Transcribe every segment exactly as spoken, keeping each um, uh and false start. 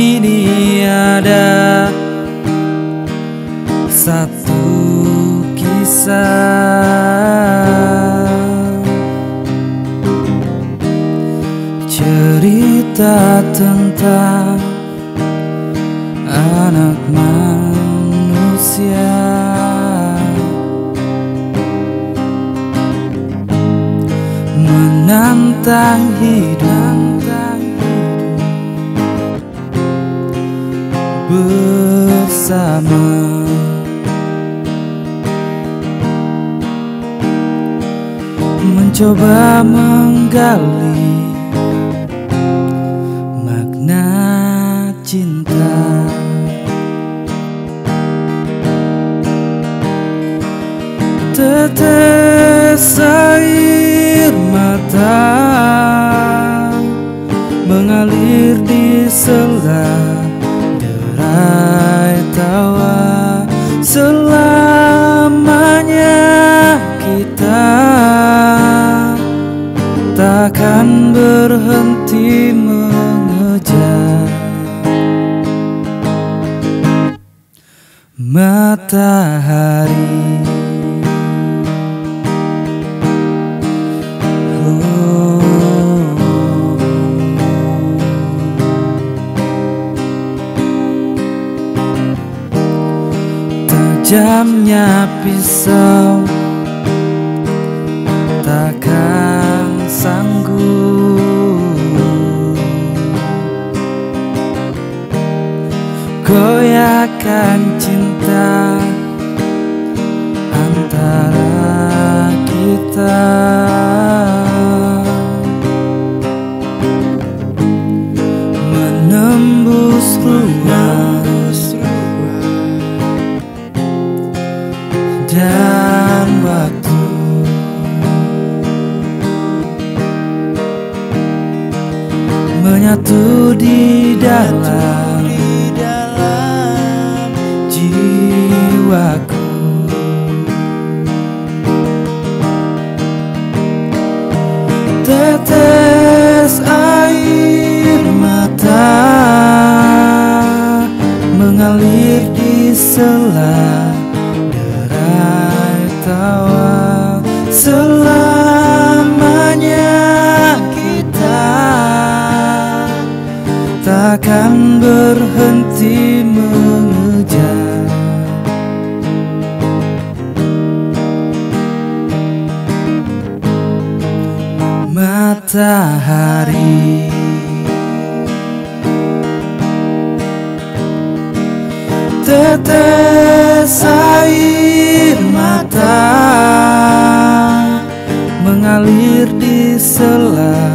ini ada satu kisah, cerita tentang anak manusia menantang hidup bersama, mencoba menggali makna cinta. Tetes air mata mengalir di sela derai tawa. Selamanya kita takkan berhenti mengejar matahari. Tajamnya pisau takkan sanggup goyahkan cinta antara kita. Menembus ruang dan waktu, menyatu di dalam, di dalam jiwaku. Tetes air mata mengalir di sela tawa. Selamanya kita takkan berhenti mengejar matahari. Tetes air mata mengalir di sela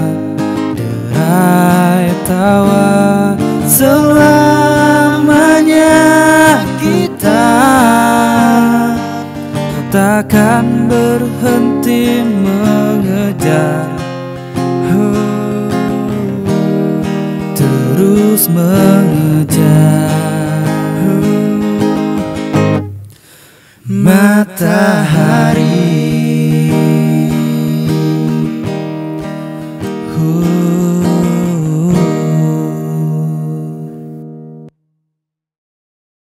derai tawa. Selamanya kita takkan berhenti mengejar, terus mengejar matahari.